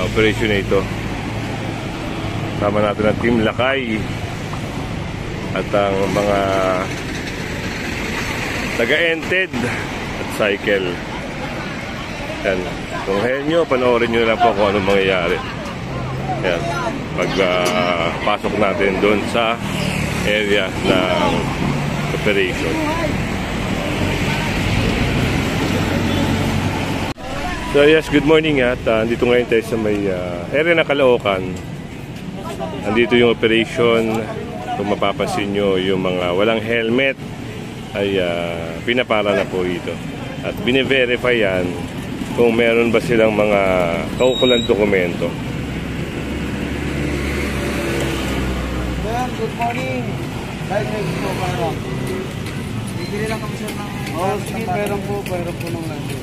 operation na ito. Sama natin ang Team Lakay at ang mga taga-ented at cycle. Yan. Kung hayan nyo, panoorin nyo lang po kung anong mangyayari. Yan. Pag pasok natin doon sa area ng operation. So yes, good morning at andito ngayon tayo sa may area ng Caloocan. Andito yung operation. Kung mapapansin nyo, yung mga walang helmet ay pinapara na po ito. At bine-verify yan kung meron ba silang mga kaukulang dokumento. Good morning. Dahil may gusto ko parang bibili lang kami sir ng... Oo, sige, pera po ng lansin.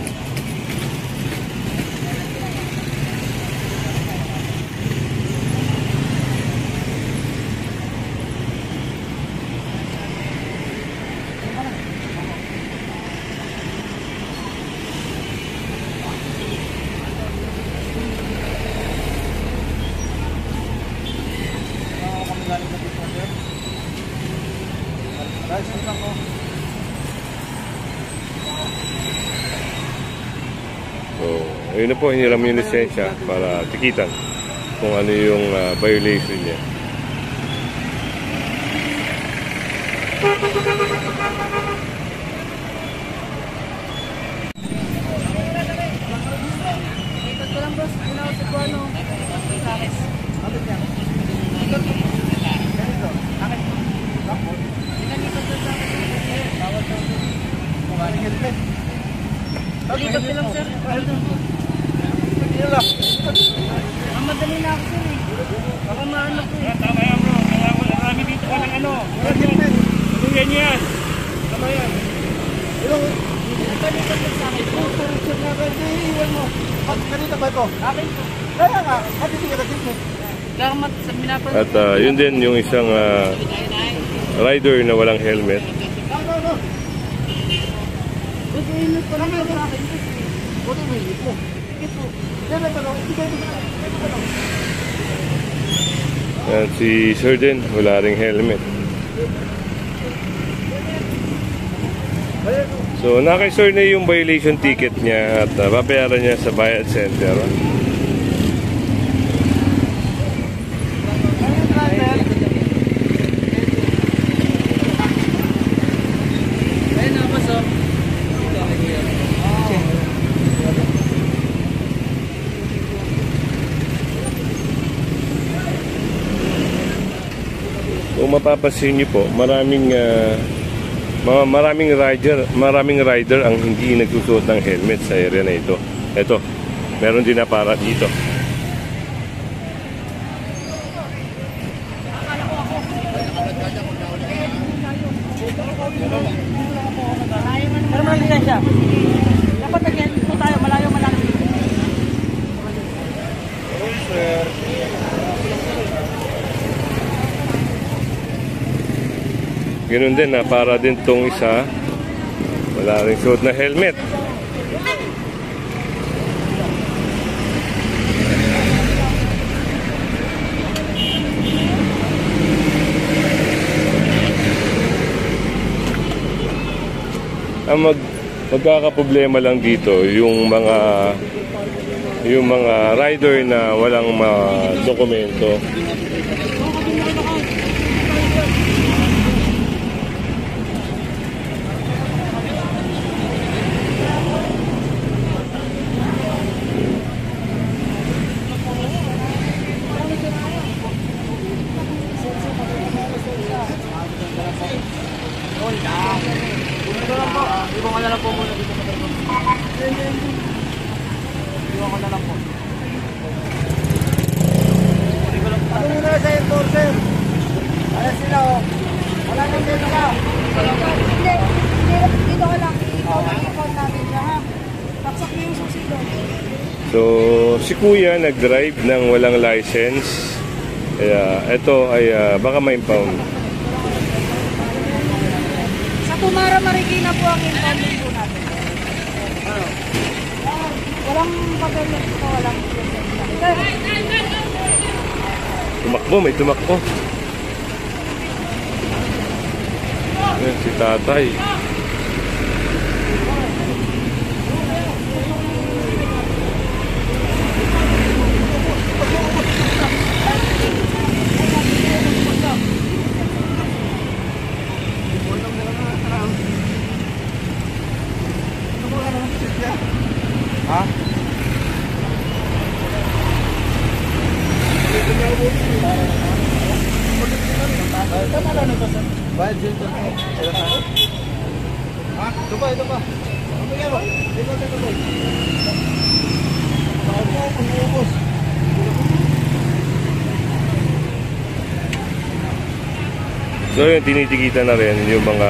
So, ayun na po, hiniram yung lisensya para tikitan kung ano yung violation niya. Ikot ko lang boss, sa Guano. Sares. Bakit yan? Ikot ko. Ganito. Bakit? Bakit? Ikot ko sa akin. Bawal daw. Bawal helmet. Ikot ko lang sir. Hindi lang. Ang madali na ako sir eh. Baka maano ko eh. Tama yan bro. Marami dito ka ng ano. Tuloyan niyo yan. Tama yan. Ikot ko sa akin. Sir nga ba? Iwan mo. Kanina ba ito? Akin po. Kaya nga. At hindi ka na-ticket. At yun din yung isang rider na walang helmet. Init ko lang sa akin. Buti mo init mo. Sige po. At si Sir din, wala ring helmet. So nakay Sir na yung violation ticket niya at babayaran niya sa bayad center. Kung mapapansin niyo po, maraming rider ang hindi nagsusuot ng helmet sa area na ito. Ito, meron din na para dito. Normal lisensya. Dapat nagyan po tayo, malayo. Sir. Ganun din na para din tong isa wala rin suot na helmet. Ang magkakaproblema lang dito yung mga rider na walang dokumento. Iwan ko na lang po muna dito sa telephone. Iwan ko na lang po. Ano muna sa enforcer? Ayan sila o. Wala nang dito ka. Dito ko lang. I-count natin siya ha. Taksak mo yung susido. So, si Kuya nag-drive ng walang license. Kaya ito ay baka ma-impound. Sa Tumara Marikina po ang impounding po natin. Walang pag-alert po, walang lisensya. tumakbo, may tumakbo. Ayan, si tatay. Ha? Bayad din to. Ha? Ito ba? Ito ba? So yun, tinitikitan na rin yung mga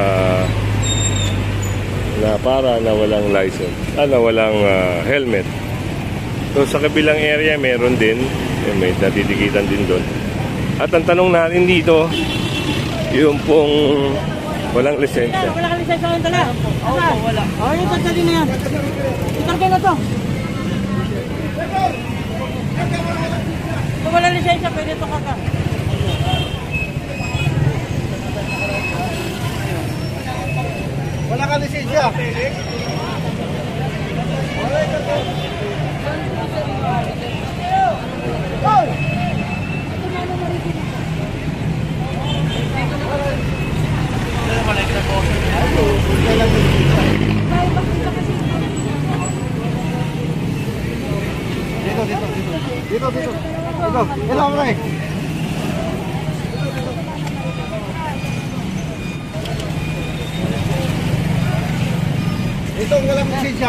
na para na walang license, na walang helmet. So sa kabilang area meron din, may natitikitan din doon. At ang tanong natin dito, yung pong walang lisensya. Wala kang lisensya kayong dala? Oo, wala. Oo, yung tatali na yan. Itargay na to. Kung wala lisensya, pwede ito kaka. Wala ka lisensya. Dito. Hello, pre. Ito ang walang lisensya.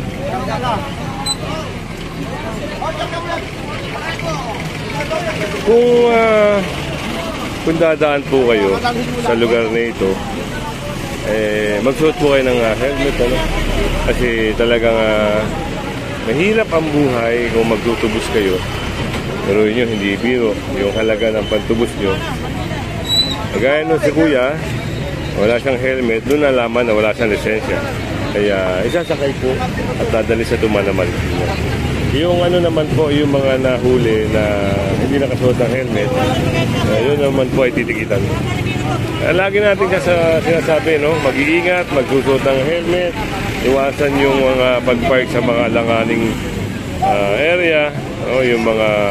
Kung dadaan po kayo sa lugar na ito, magsuot po kayo ng helmet, ano? Kasi talagang mahirap ang buhay kung magtutubos kayo. Pero yun hindi biro. Yung halaga ng pantubos nyo. Kagaya nun si kuya, wala siyang helmet, doon nalaman na wala siyang lisensya. Kaya isasakay po at dadali sa Dumanaman. Yung ano naman po, yung mga nahuli na hindi nakasuot ng helmet, yun naman po ay titikitan. Lagi natin sinasabi, no? Mag-iingat, magsusuot ng helmet, iwasan yung mga pag-park sa mga langaning area, no? Yung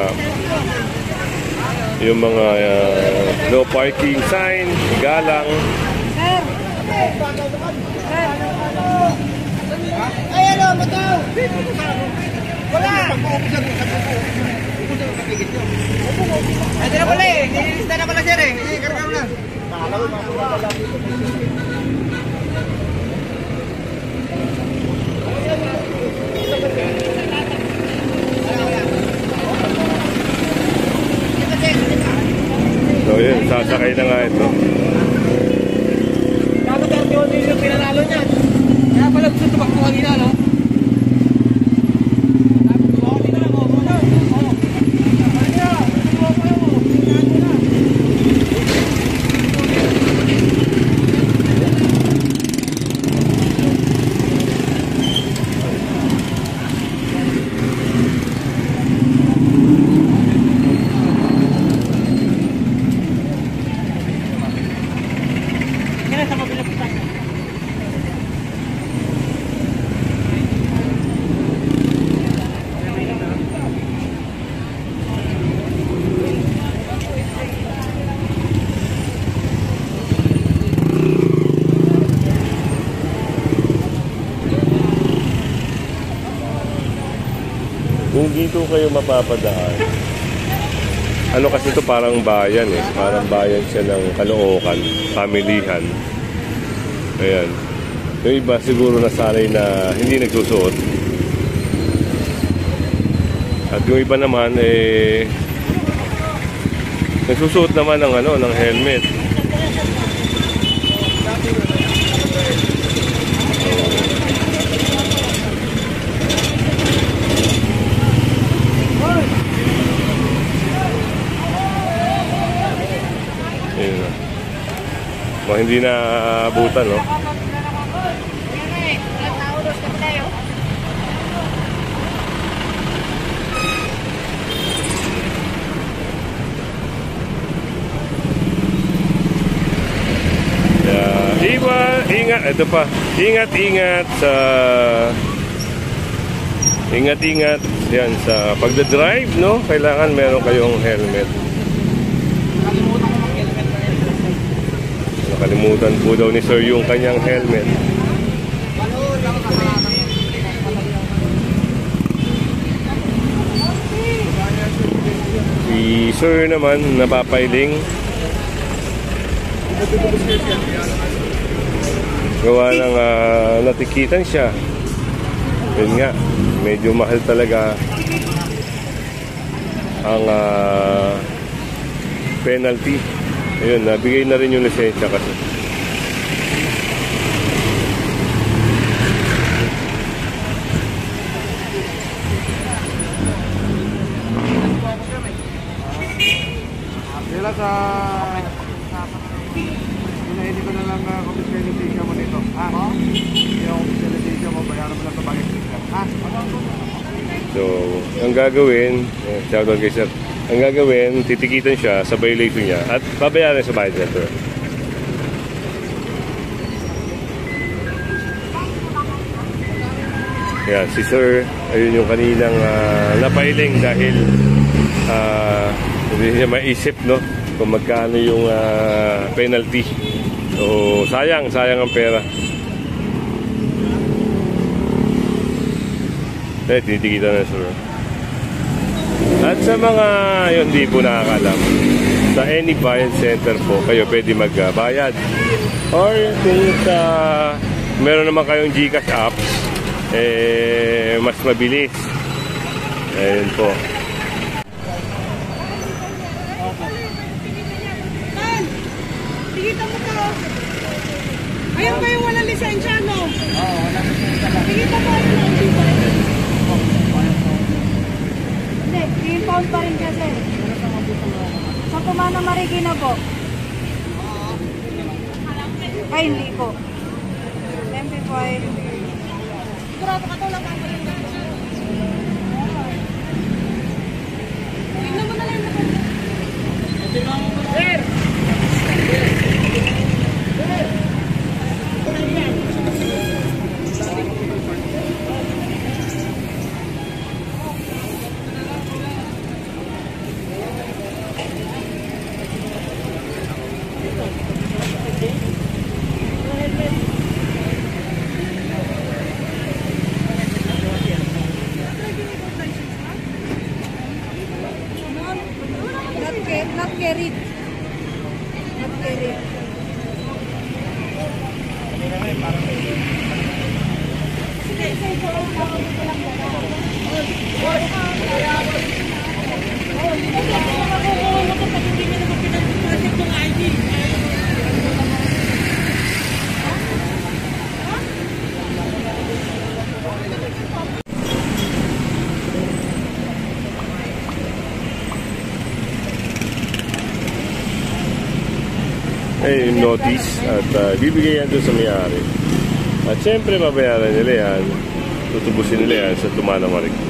mga no parking sign, galang. Ay, ano, mataw! Wala! Ay, di na pala eh. Nililista na pala, sir eh. Karga mo na. So yun, sasakay na nga ito. Dapat yung pinanalo niya. Kaya pala gusto tumakbo kanina, no? Kung dito kayo mapapadaan, ano kasi ito parang bayan eh. Parang bayan siya ng Caloocan, pamilihan. Ayan. Yung iba siguro nasanay na hindi nagsusuot. At yung iba naman nagsusuot naman ng helmet. Hindi na abutan, no? ingat, ito pa. Ingat-ingat sa ingat-ingat yan sa pagdadrive, no? Kailangan meron kayong helmet. Nakalimutan ko mag-helmet na yan. Nakalimutan po daw ni sir yung kanyang helmet. Manood ako sa halaman. Si sir naman napapailing. Gawa ng natikitan siya. Yun nga, medyo mahal talaga ang penalty. Ayun, nabigay na rin yung lisensya kasi. Sila sa... Hindi ko na lang compensation mo dito. Ha? Yung compensation mo, bayaran mo lang sa bagay sticker. Ha? So, ang gagawin, shout out kay sir. Ang gagawin, titikitan siya sa violation niya at babayaran sa bayad letter. Yan, si sir, ayun yung kaninang napailing dahil hindi niya maisip, no, kung magkano yung penalty. So, sayang ang pera. Tinitikita na sir. At sa mga yun, di po nakakalam, sa any bayad center po, kayo pwede magbayad. Or kung sa meron naman kayong GCash apps, mas mabilis. Ayun po. Tigita mo to. Ayun ba yung walang lisensya, no? Oo, wala na siya lang. Tigita mo ano lang, di ba? Hindi, i-impound pa rin kasi. Sa Pumana Marikina po. Ay, hindi po. MP5. Kurado ka to lang ang tingnan mo na lang na. Sir! Not carried. Not carried. Yung notice at bibigay yan doon sa may-ari. At syempre, mabayaran nila yan. Tutubusin nila yan sa Tumana Marikina.